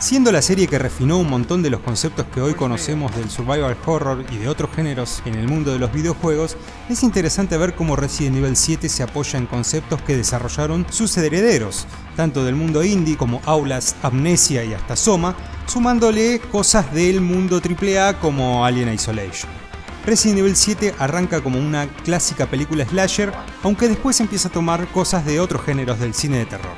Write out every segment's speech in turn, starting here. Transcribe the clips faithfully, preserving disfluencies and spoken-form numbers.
Siendo la serie que refinó un montón de los conceptos que hoy conocemos del survival horror y de otros géneros en el mundo de los videojuegos, es interesante ver cómo Resident Evil siete se apoya en conceptos que desarrollaron sus herederos, tanto del mundo indie como Outlast, Amnesia y hasta Soma, sumándole cosas del mundo triple A como Alien Isolation. Resident Evil siete arranca como una clásica película slasher, aunque después empieza a tomar cosas de otros géneros del cine de terror.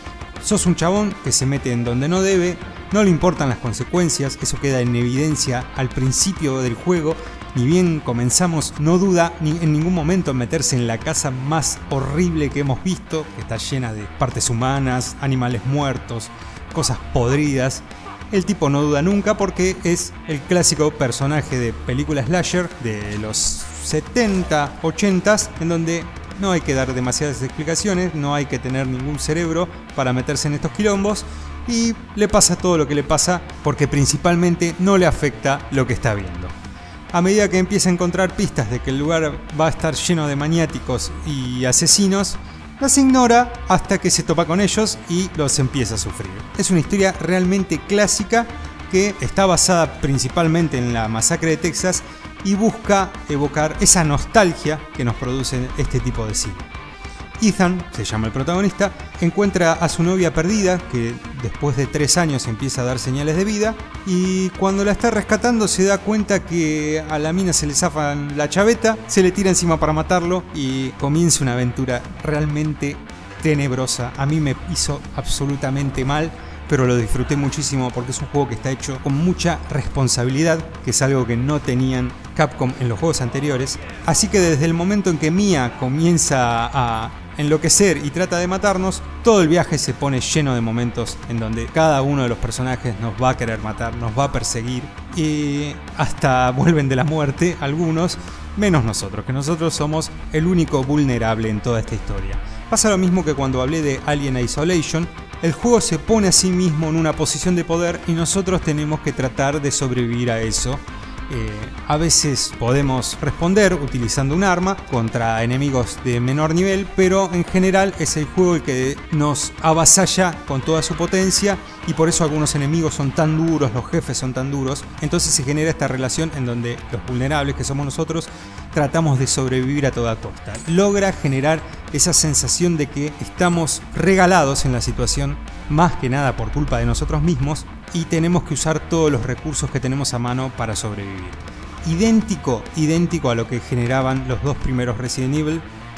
Sos un chabón que se mete en donde no debe, no le importan las consecuencias, eso queda en evidencia al principio del juego. Ni bien comenzamos, no duda ni en ningún momento en meterse en la casa más horrible que hemos visto, que está llena de partes humanas, animales muertos, cosas podridas. El tipo no duda nunca porque es el clásico personaje de película slasher de los setenta, ochenta, en donde no hay que dar demasiadas explicaciones, no hay que tener ningún cerebro para meterse en estos quilombos y le pasa todo lo que le pasa porque principalmente no le afecta lo que está viendo. A medida que empieza a encontrar pistas de que el lugar va a estar lleno de maniáticos y asesinos, las ignora hasta que se topa con ellos y los empieza a sufrir. Es una historia realmente clásica que está basada principalmente en la masacre de Texas y busca evocar esa nostalgia que nos produce este tipo de cine. Ethan, se llama el protagonista, encuentra a su novia perdida, que después de tres años empieza a dar señales de vida, y cuando la está rescatando se da cuenta que a la mina se le zafan la chaveta, se le tira encima para matarlo y comienza una aventura realmente tenebrosa. A mí me hizo absolutamente mal, pero lo disfruté muchísimo porque es un juego que está hecho con mucha responsabilidad, que es algo que no tenían Capcom en los juegos anteriores. Así que desde el momento en que Mia comienza a enloquecer y trata de matarnos, todo el viaje se pone lleno de momentos en donde cada uno de los personajes nos va a querer matar, nos va a perseguir y hasta vuelven de la muerte algunos, menos nosotros, que nosotros somos el único vulnerable en toda esta historia. Pasa lo mismo que cuando hablé de Alien Isolation. El juego se pone a sí mismo en una posición de poder y nosotros tenemos que tratar de sobrevivir a eso. Eh, a veces podemos responder utilizando un arma contra enemigos de menor nivel, pero en general es el juego el que nos avasalla con toda su potencia y por eso algunos enemigos son tan duros, los jefes son tan duros. Entonces se genera esta relación en donde los vulnerables que somos nosotros tratamos de sobrevivir a toda costa. Logra generar esa sensación de que estamos regalados en la situación, más que nada por culpa de nosotros mismos, y tenemos que usar todos los recursos que tenemos a mano para sobrevivir. Idéntico, idéntico a lo que generaban los dos primeros Resident Evil,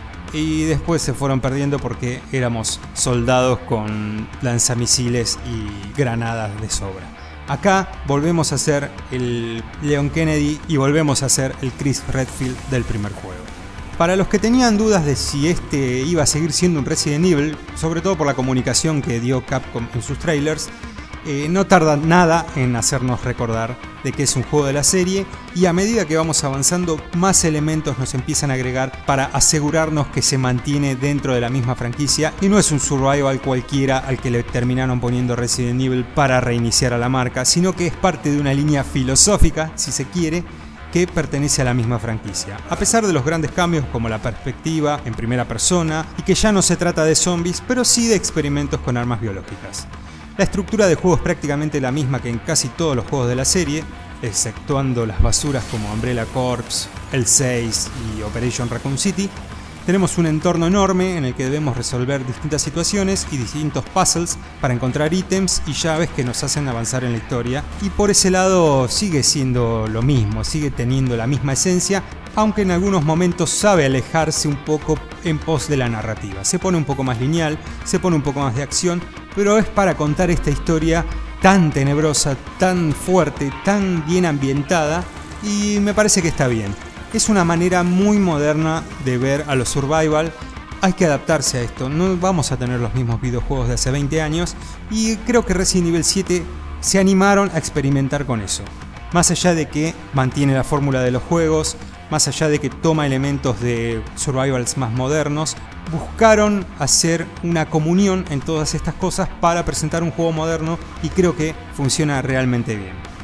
y después se fueron perdiendo porque éramos soldados con lanzamisiles y granadas de sobra. Acá volvemos a ser el Leon Kennedy y volvemos a ser el Chris Redfield del primer juego. Para los que tenían dudas de si este iba a seguir siendo un Resident Evil, sobre todo por la comunicación que dio Capcom en sus trailers, eh, no tarda nada en hacernos recordar de que es un juego de la serie, y a medida que vamos avanzando más elementos nos empiezan a agregar para asegurarnos que se mantiene dentro de la misma franquicia y no es un survival cualquiera al que le terminaron poniendo Resident Evil para reiniciar a la marca, sino que es parte de una línea filosófica, si se quiere, que pertenece a la misma franquicia. A pesar de los grandes cambios como la perspectiva en primera persona y que ya no se trata de zombies, pero sí de experimentos con armas biológicas. La estructura de juego es prácticamente la misma que en casi todos los juegos de la serie, exceptuando las basuras como Umbrella Corps, el seis y Operation Raccoon City. Tenemos un entorno enorme en el que debemos resolver distintas situaciones y distintos puzzles para encontrar ítems y llaves que nos hacen avanzar en la historia, y por ese lado sigue siendo lo mismo, sigue teniendo la misma esencia, aunque en algunos momentos sabe alejarse un poco en pos de la narrativa. Se pone un poco más lineal, se pone un poco más de acción, pero es para contar esta historia tan tenebrosa, tan fuerte, tan bien ambientada, y me parece que está bien. Es una manera muy moderna de ver a los survival. Hay que adaptarse a esto, no vamos a tener los mismos videojuegos de hace veinte años, y creo que Resident Evil siete se animaron a experimentar con eso. Más allá de que mantiene la fórmula de los juegos, más allá de que toma elementos de survivals más modernos, buscaron hacer una comunión en todas estas cosas para presentar un juego moderno, y creo que funciona realmente bien.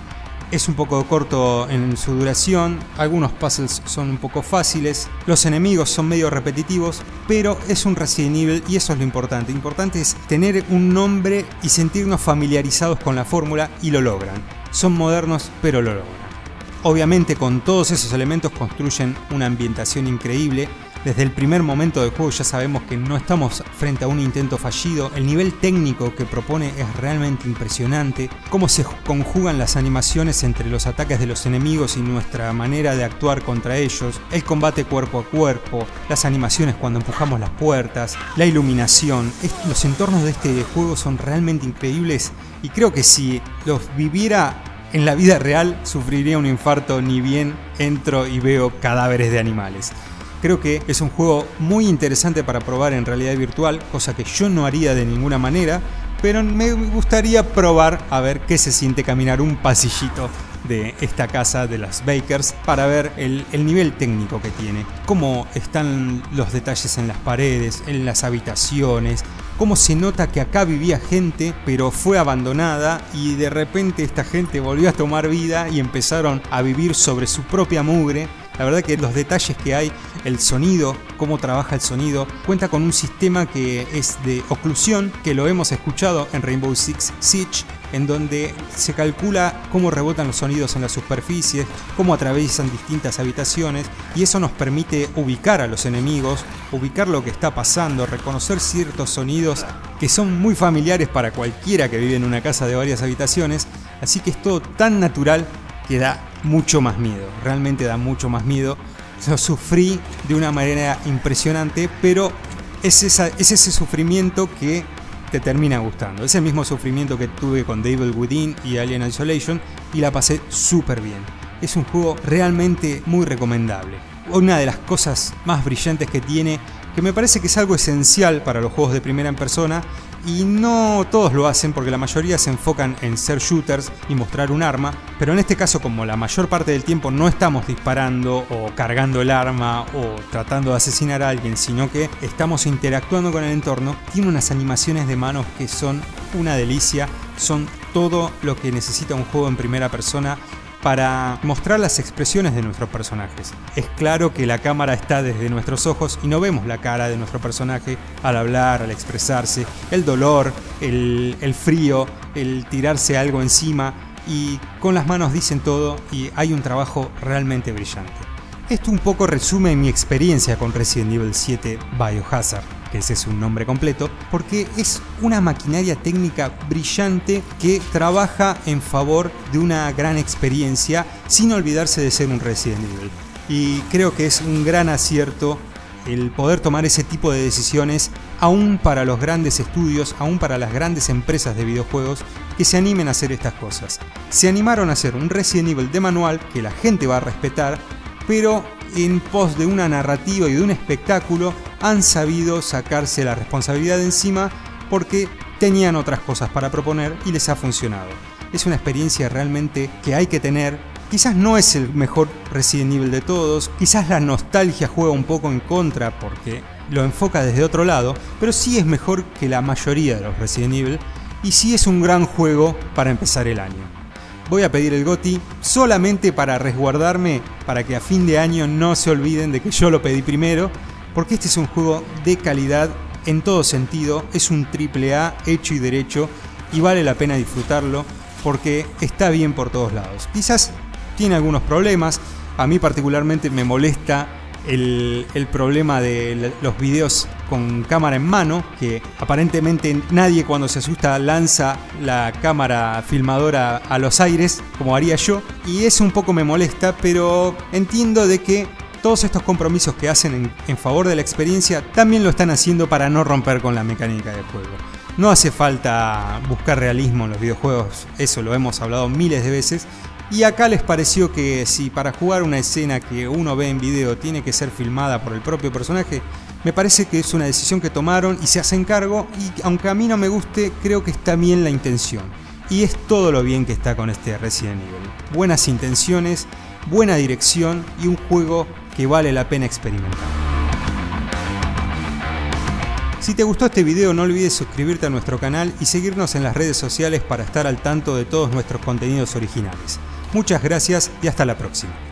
es un poco corto en su duración, algunos puzzles son un poco fáciles, los enemigos son medio repetitivos, pero es un Resident Evil y eso es lo importante. Lo importante es tener un nombre y sentirnos familiarizados con la fórmula, y lo logran. Son modernos, pero lo logran. Obviamente con todos esos elementos construyen una ambientación increíble. Desde el primer momento del juego ya sabemos que no estamos frente a un intento fallido. El nivel técnico que propone es realmente impresionante. Cómo se conjugan las animaciones entre los ataques de los enemigos y nuestra manera de actuar contra ellos. El combate cuerpo a cuerpo, las animaciones cuando empujamos las puertas, la iluminación. Los entornos de este juego son realmente increíbles y creo que si los viviera en la vida real sufriría un infarto ni bien entro y veo cadáveres de animales. Creo que es un juego muy interesante para probar en realidad virtual, cosa que yo no haría de ninguna manera, pero me gustaría probar a ver qué se siente caminar un pasillito de esta casa de las Bakers para ver el, el nivel técnico que tiene, cómo están los detalles en las paredes, en las habitaciones, cómo se nota que acá vivía gente pero fue abandonada y de repente esta gente volvió a tomar vida y empezaron a vivir sobre su propia mugre. La verdad que los detalles que hay, el sonido, cómo trabaja el sonido, cuenta con un sistema que es de oclusión, que lo hemos escuchado en Rainbow Six Siege, en donde se calcula cómo rebotan los sonidos en las superficies, cómo atraviesan distintas habitaciones, y eso nos permite ubicar a los enemigos, ubicar lo que está pasando, reconocer ciertos sonidos que son muy familiares para cualquiera que vive en una casa de varias habitaciones, así que es todo tan natural que da mucho más miedo, realmente da mucho más miedo. Lo sufrí de una manera impresionante, pero es, esa, es ese sufrimiento que te termina gustando. Es el mismo sufrimiento que tuve con Devil Within y Alien Isolation y la pasé súper bien. Es un juego realmente muy recomendable. Una de las cosas más brillantes que tiene, que me parece que es algo esencial para los juegos de primera en persona, y no todos lo hacen porque la mayoría se enfocan en ser shooters y mostrar un arma, pero en este caso, como la mayor parte del tiempo no estamos disparando o cargando el arma o tratando de asesinar a alguien, sino que estamos interactuando con el entorno, tiene unas animaciones de manos que son una delicia, son todo lo que necesita un juego en primera persona para mostrar las expresiones de nuestros personajes. Es claro que la cámara está desde nuestros ojos y no vemos la cara de nuestro personaje al hablar, al expresarse, el dolor, el, el frío, el tirarse algo encima, y con las manos dicen todo y hay un trabajo realmente brillante. Esto un poco resume mi experiencia con Resident Evil siete Biohazard, que ese es un nombre completo, porque es una maquinaria técnica brillante que trabaja en favor de una gran experiencia sin olvidarse de ser un Resident Evil. Y creo que es un gran acierto el poder tomar ese tipo de decisiones, aún para los grandes estudios, aún para las grandes empresas de videojuegos que se animen a hacer estas cosas. Se animaron a hacer un Resident Evil de manual que la gente va a respetar, pero en pos de una narrativa y de un espectáculo han sabido sacarse la responsabilidad de encima porque tenían otras cosas para proponer y les ha funcionado. Es una experiencia realmente que hay que tener. Quizás no es el mejor Resident Evil de todos, quizás la nostalgia juega un poco en contra porque lo enfoca desde otro lado, pero sí es mejor que la mayoría de los Resident Evil y sí es un gran juego para empezar el año. Voy a pedir el GOTY solamente para resguardarme, para que a fin de año no se olviden de que yo lo pedí primero, porque este es un juego de calidad en todo sentido, es un triple A hecho y derecho y vale la pena disfrutarlo porque está bien por todos lados. Quizás tiene algunos problemas, a mí particularmente me molesta el, el problema de los videos con cámara en mano, que aparentemente nadie cuando se asusta lanza la cámara filmadora a los aires como haría yo, y eso un poco me molesta, pero entiendo de que todos estos compromisos que hacen en, en favor de la experiencia también lo están haciendo para no romper con la mecánica del juego. No hace falta buscar realismo en los videojuegos, eso lo hemos hablado miles de veces. Y acá les pareció que si para jugar una escena que uno ve en video tiene que ser filmada por el propio personaje, me parece que es una decisión que tomaron y se hacen cargo, y aunque a mí no me guste, creo que está bien la intención. Y es todo lo bien que está con este Resident Evil. Buenas intenciones, buena dirección y un juego que vale la pena experimentar. Si te gustó este video, no olvides suscribirte a nuestro canal y seguirnos en las redes sociales para estar al tanto de todos nuestros contenidos originales. Muchas gracias y hasta la próxima.